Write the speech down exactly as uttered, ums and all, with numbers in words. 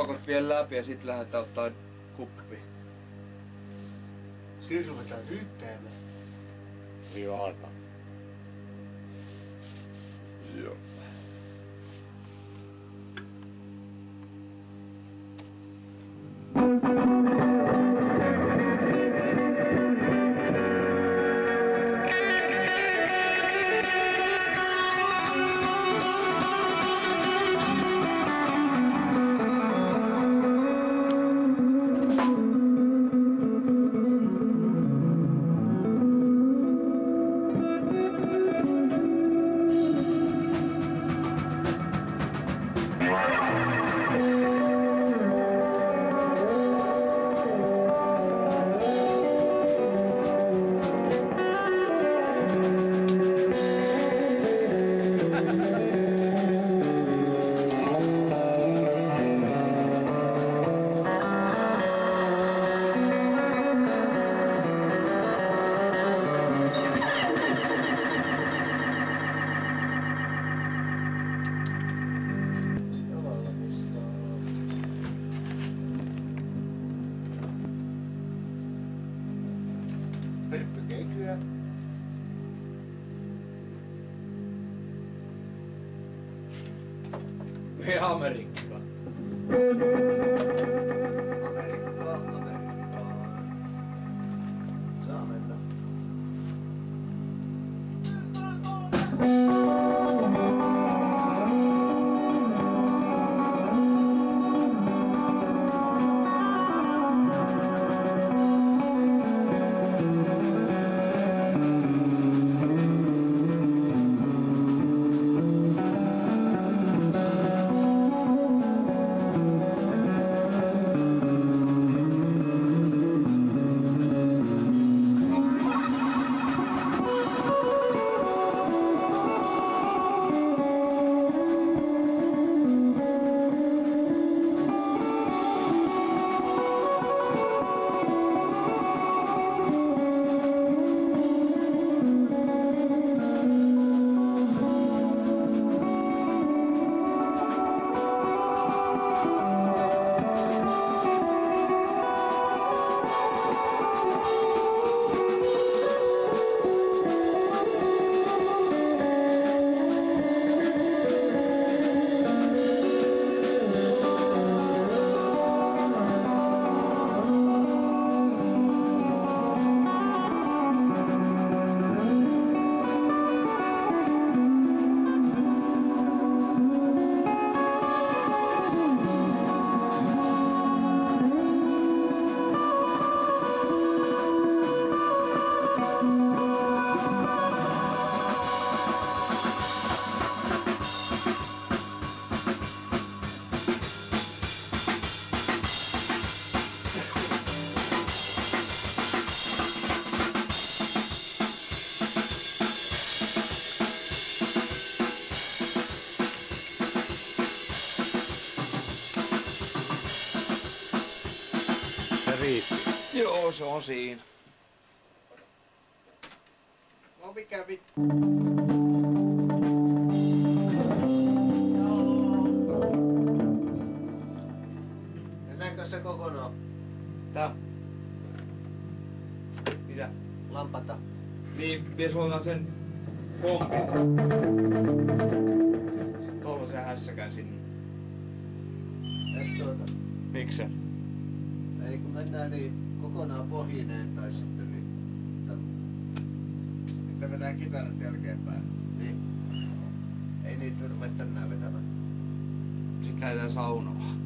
juokot vielä läpi ja sit lähdetään ottaa kuppi. Siinä ruvetaan ryppäämään. Viivahata. Joo. Pörppökeikyä. Hei Amerikka. Amerikkaa, Amerikkaa. Saa mennä. Riitti. Joo, se on siinä. No mikä vittu? Mennäänkö se kokonaan? Tää. Mitä? Lampata. Niin, vie suoltaan sen kompin. Tollasen hässäkään sinne. Et soita. Mikse? Ei kun mennään niin kokonaan pohjineen tai sitten niin... Sitten vetää kitarat jälkeenpäin. Niin. Ei niitä ruveta tänään vetämään. Sitten lähdetään saunomaan.